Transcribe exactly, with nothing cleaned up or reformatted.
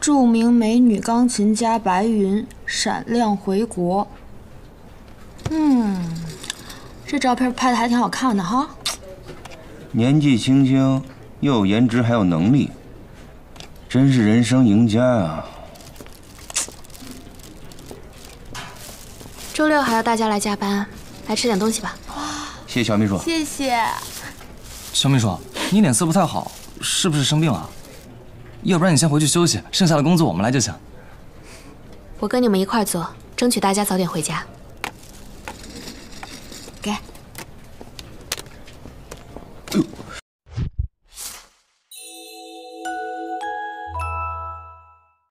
著名美女钢琴家白云闪亮回国。嗯，这照片拍的还挺好看的哈。 年纪轻轻，又有颜值还有能力，真是人生赢家啊！ 周六还要大家来加班，来吃点东西吧。 谢谢小秘书。 谢谢。 小秘书，你脸色不太好，是不是生病了？要不然你先回去休息，剩下的工作我们来就行。 我跟你们一块做，争取大家早点回家。